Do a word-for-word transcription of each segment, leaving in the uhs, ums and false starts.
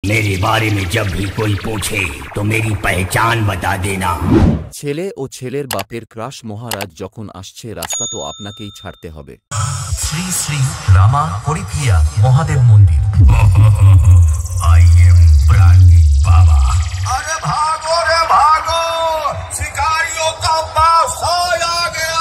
मेरे बारे में जब भी कोई पूछे तो मेरी पहचान बता देना। ছেলে ও ছেলের বাপের ক্রাশ মহারাজ যখন আসছে রাস্তা তো আপনাকেই ছাড়তে হবে। শ্রী শ্রী রামা হরিপ্রিয়া মহাদেব মন্দির। I am Brandi Baba। अरे भागो रे भागो, शिकारियों का बास आ गया।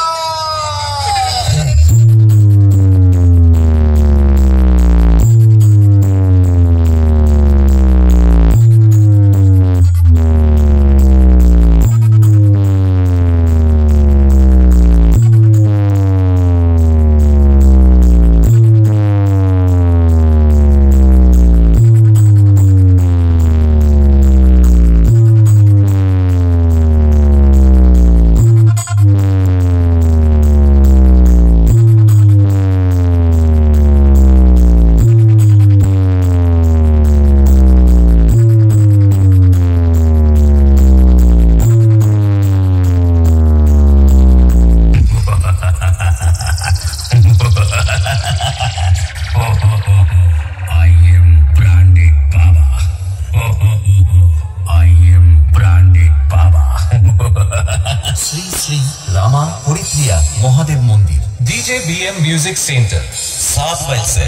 श्री श्री रामा हरिप्रिया महादेव मंदिर। डीजे बीएम म्यूजिक सेंटर सात बजे से।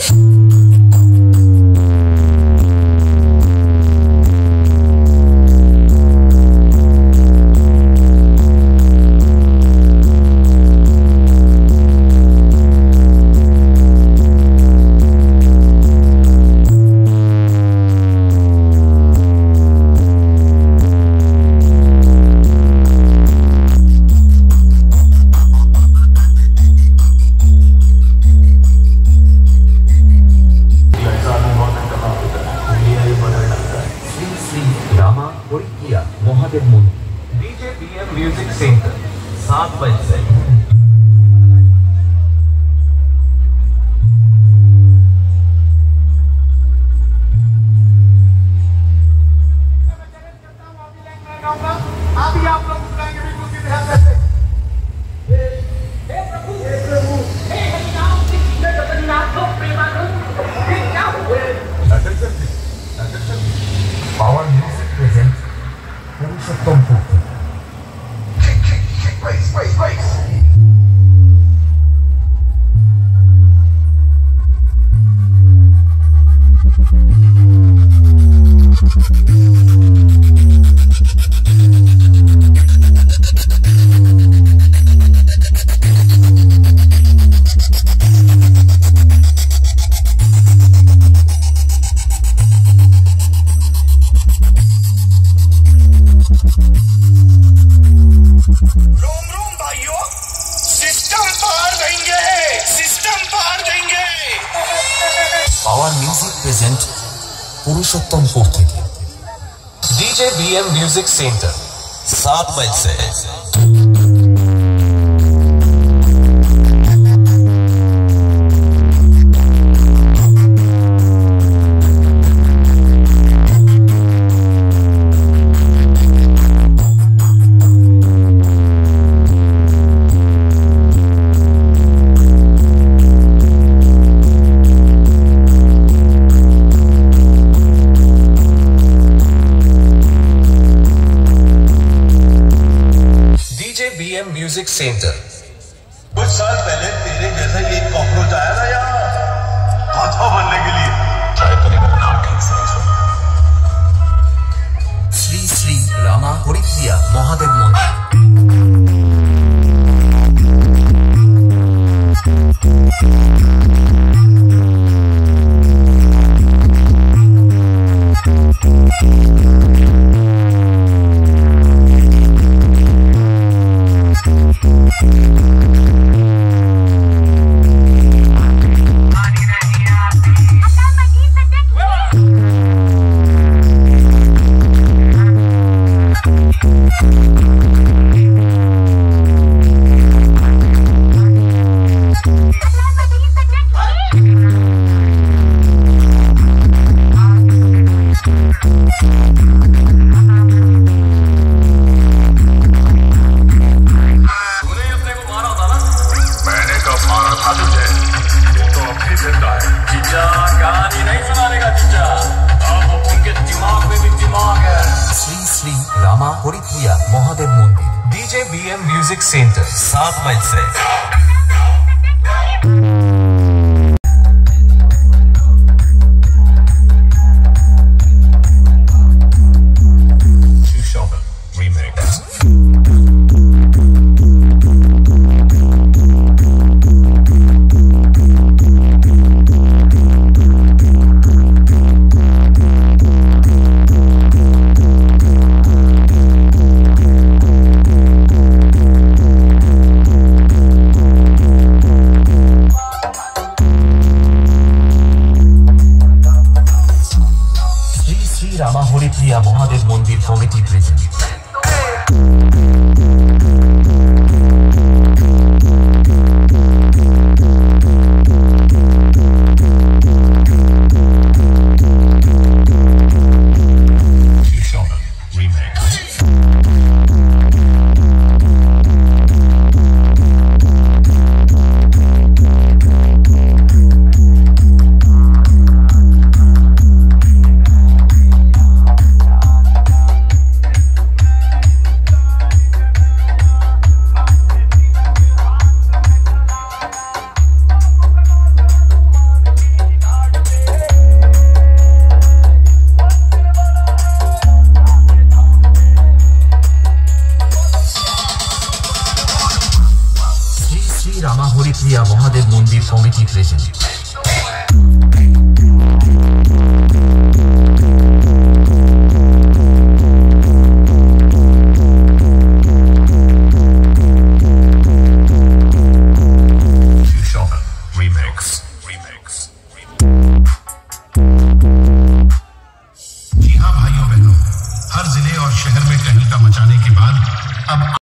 महादेव मंदिर। डीजे बीएम म्यूजिक सेंटर सात बजे से। अभी आप लोग बुलाएंगे बिल्कुल सीधे हाथ से। हे प्रभु, हे प्रभु, हे हरिनाम कृष्ण जगन्नाथ प्रेमानंद, ये क्या हुए? Attention please, attention please. Power music present Purushottam Purti. Wait, wait, wait. रोम रोम भाइयों, सिस्टम पार देंगे, सिस्टम पार देंगे। पावर म्यूजिक प्रेजेंट पुरुषोत्तम पूर्ति। डीजे बीएम म्यूजिक सेंटर सात बजे से। BM music centre. कुछ साल पहले तेरे जैसा ही एक कॉकरोच आया था यहाँ हाथों बनने के लिए। ट्राई करेंगे ना ठीक से। श्री श्री रामा हरिप्रिया महादेव मंदिर। आनी नहीं आती डीजे बीएम म्यूजिक सेंटर सात माइल से Rama Haripriya Mahadev Mandir committee present Rama Haripriya Mahadev Mandir committee present जी हाँ भाइयों बहनों, हर जिले और शहर में टहलका मचाने के बाद अब